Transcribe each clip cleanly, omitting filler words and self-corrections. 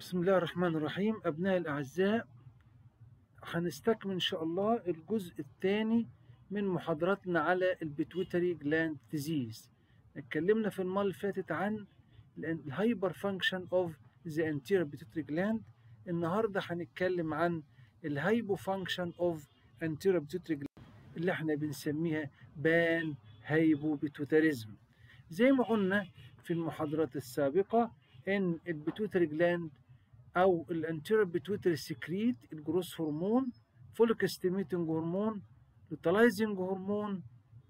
بسم الله الرحمن الرحيم. أبنائي الأعزاء، هنستكمل إن شاء الله الجزء الثاني من محاضراتنا على البيتويتري جلاند ديزيز. اتكلمنا في المرة اللي فاتت عن الهايبر فانكشن اوف ذا انتيريور بيتويتري جلاند. النهارده هنتكلم عن الهايبو فانكشن اوف انتيريور بيتويتري جلاند اللي احنا بنسميها بان هايبو بيتويتريزم. زي ما قلنا في المحاضرات السابقة ان البيتويتري جلاند او الانتيريور بيتويتري سكريت الجروث هرمون، فوليك ستيميتنج هرمون، لوتالايزنج هرمون،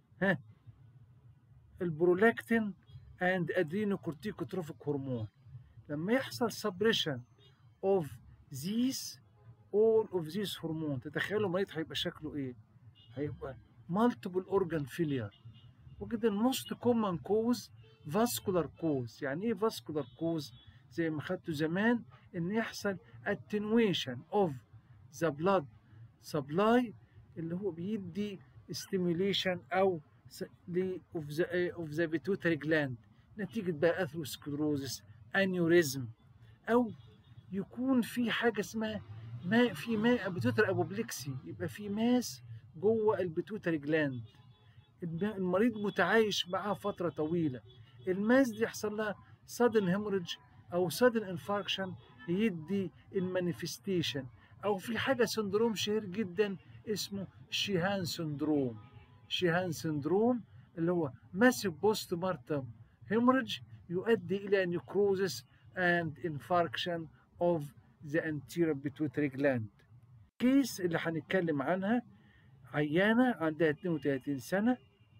البرولاكتين اند ادرينوكورتيكوتروفيك هرمون. لما يحصل سبريشن اوف these all of these هرمون، تتخيلوا المريض هيبقى شكله ايه؟ هيبقى multiple organ failure. وكده الموست كومن كوز فاسكولار كوز. يعني ايه فاسكولار كوز؟ زي ما خدته زمان ان يحصل attenuation of the blood supply اللي هو بيدي stimulation او of the pituitary gland نتيجة بقى اثروسكلروزس، انيوريزم، او يكون في حاجة اسمها ماء بيتوتري ابوبلكسي، يبقى في ماس جوه البيتوتري جلاند. المريض متعايش معاها فترة طويلة، الماس دي يحصل لها sudden hemorrhage أو sudden infarction يدي المانيفستيشن. أو في حاجة سندروم شهير جدا اسمه شيهان سندروم. شيهان سندروم اللي هو massive postpartum hemorrhage يؤدي إلى necrosis and infarction of the anterior pituitary gland. الكيس اللي هنتكلم عنها عيانة عندها 32 سنة،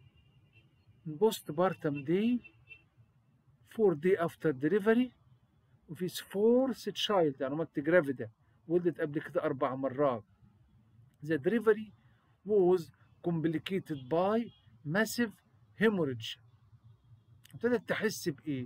بوست بارتم داي 4 day after delivery، وفي فورث تشايلد يعني مالتي جرافيدا، ولدت قبل كده 4 مرات. The delivery was complicated by massive hemorrhage. ابتدت تحس بإيه؟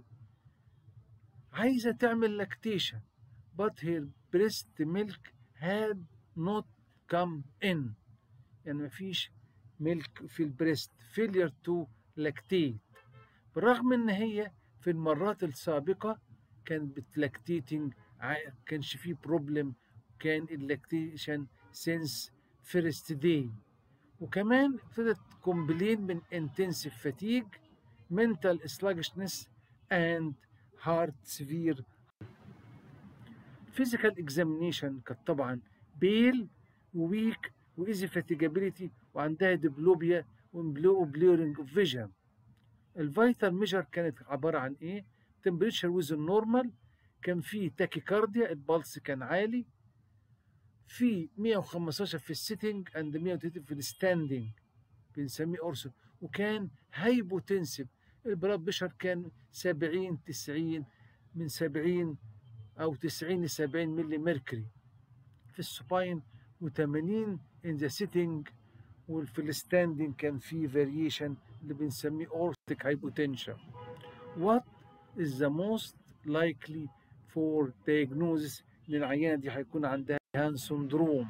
عايزة تعمل لاكتيشن but her breast milk had not come in. يعني مفيش ميلك في البريست، failure to lactate. بالرغم ان هي في المرات السابقة كانت بتلاكتيتنج، كانش فيه بروبلم، كان اللاكتيشن since first day. وكمان ابتدت كومبلين من intensive fatigue، mental sluggishness and heart severe. physical examination كانت طبعا بيل وويك وايزي فاتيجابيليتي وعندها ديبلوبيا وبلورنج اوف فيجن. الفيتال ميجر كانت عباره عن ايه؟ تمبريتشر ويز النورمال، كان في تاكيكارديا، البلس كان عالي، في 115 في السيتنج اند 130 في الستاندنج بنسميه اورسو، وكان هايبوتنسيف. البلاد بريشر كان 70 90، من 70 او 90 ل 70 ملي ميركوري في السوباين، و80 in the sitting، وفي الستاندنج كان في فاريشن اللي بنسميه aortic hypotension. What is the most likely for diagnosis؟ ان العيانه دي هيكون عندها هان سندروم.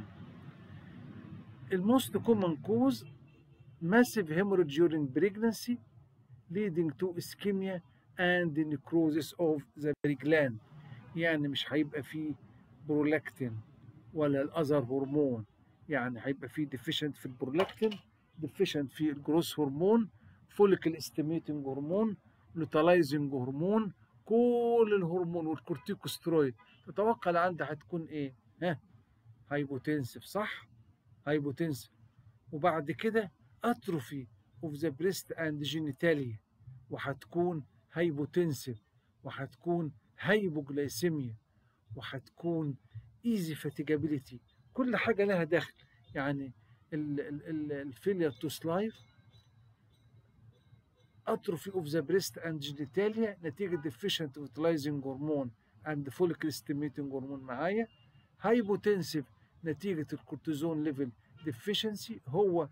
الموست كومن كوز massive hemorrhage during pregnancy leading to ischemia and necrosis of the gland. يعني مش هيبقى فيه برولاكتين ولا الاذر هرمون، يعني هيبقى فيه ديفيشنت في البرولاكتين، ديفيشنت في الجروث هرمون، فوليكل ستيميتنج هرمون، لوتالايزنج هرمون، كل الهرمون والكورتيكوسترويد. تتوقع عندها هتكون ايه؟ هايبوتنسف، صح؟ هايبوتنسف. وبعد كده اتروفي اوف ذا بريست اند جينيتاليا، وهتكون هايبوتنسف، وهتكون هايبوجلايسيميا، وهتكون ايزي فاتيجابيليتي. كل حاجه لها دخل. يعني الفيلير تو سلايف، اتروفي اوف ذا بريست اند جينيتاليا نتيجه ديفيشنت يوتيلايزنج هرمون اند فوليكل ستيميتنج هرمون معايا، هايبوتنسيف نتيجه الكورتيزون ليفل ديفيشنسي هو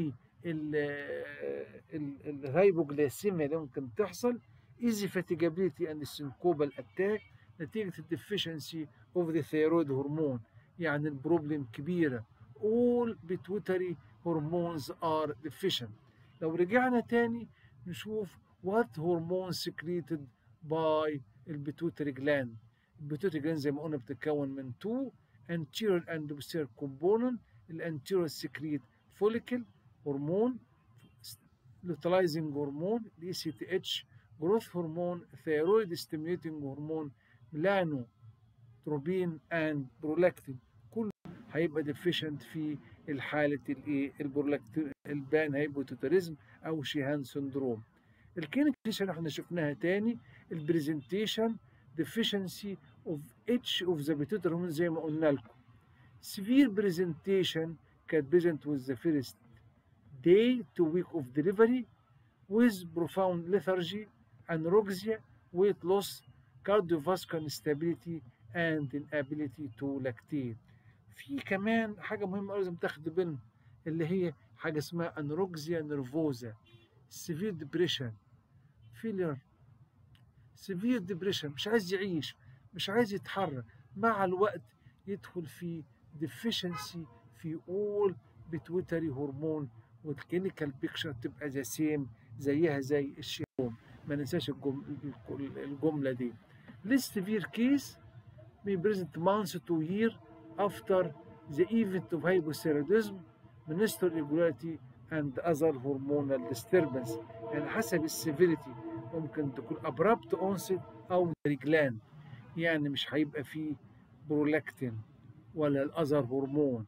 الهايبوجلايسيميا اللي ممكن تحصل، ايزي فاتيجابيليتي اند سينكوبال اتاك نتيجه الديفيشنسي اوف ذا ثيرويد هرمون. يعني البروبلم كبيره. all pituitary hormones are deficient. لو رجعنا تاني نشوف what hormone secreted by البيتوتري gland. البيتيوتري جلاند زي ما قلنا بتتكون من 2 anterior and posterior component. الانتيريور سكريت فوليكل هرمون، لوتلايزنج هرمون، الاي سي تي اتش، جروث هرمون، ثيرويد ستيميوليتنج هرمون، ميلانو تروبين اند برولاكتين. كله هيبقى ديفيشنت في الحاله الايه البرولاكتين البان هايبوتيتوريزم او شيهان سندروم. الكلينيكيشن احنا شفناها تاني، البرزنتيشن deficiency of each of the pituitary hormones زي ما قلنا لكم. severe presentation كانت present with the first day to week of delivery with profound lethargy, anorexia, weight loss, cardiovascular instability and inability to lactate. في كمان حاجة مهمة لازم تاخدوا بالنا اللي هي حاجة اسمها anorexia nervosa، severe depression، failure، severe depression، مش عايز يعيش، مش عايز يتحرك، مع الوقت يدخل في deficiency في all pituitary hormone، والكلينيكال بيكشر تبقى ذا سيم زيها زي الشيوم. ما ننساش الجملة دي. This severe case may present months to year after the event of hypothyroidism, menstrual irregularity and other hormonal disturbance. يعني حسب السيفيريتي ممكن تكون abrupt onset أو رجلان، يعني مش هيبقى فيه برولاكتين ولا الأذر هرمون.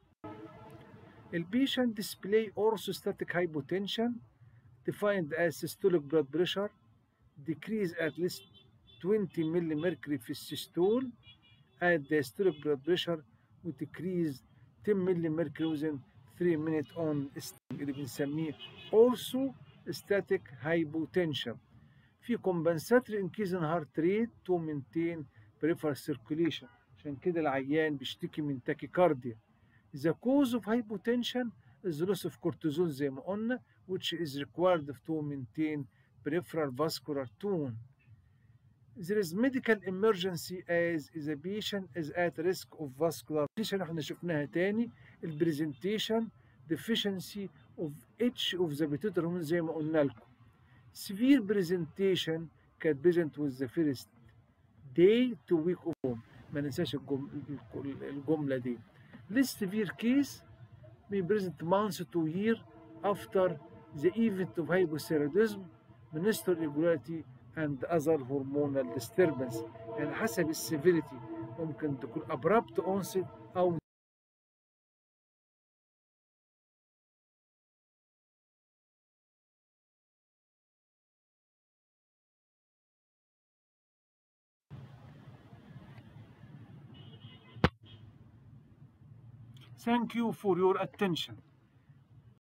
البيشنت display orthostatic hypotension defined as systolic blood pressure decrease at least 20 millimercury في السيستول at the systolic blood pressure وتكريز 10 millimercury within 3 minutes on اللي بنسميه orthostatic hypotension. في compensatory increase in heart rate to maintain peripheral circulation، عشان كده العيان بيشتكي من تاكيكارديا. The cause of hypotension is loss of cortisol زي ما قلنا which is required to maintain peripheral vascular tone. There is medical emergency as the patient is at risk of vascular. احنا شفناها تاني، البرزنتيشن deficiency of each of the pituitary hormones زي ما قلنا لكم. severe presentation كانت present with the first day to week of home. ما ننساش الجملة دي. This severe case may present months to year after the event of hypothyroidism, menstrual irregularity and other hormonal disturbance. يعني حسب السيفيريتي ممكن تكون abrupt onset أو Thank you for your attention.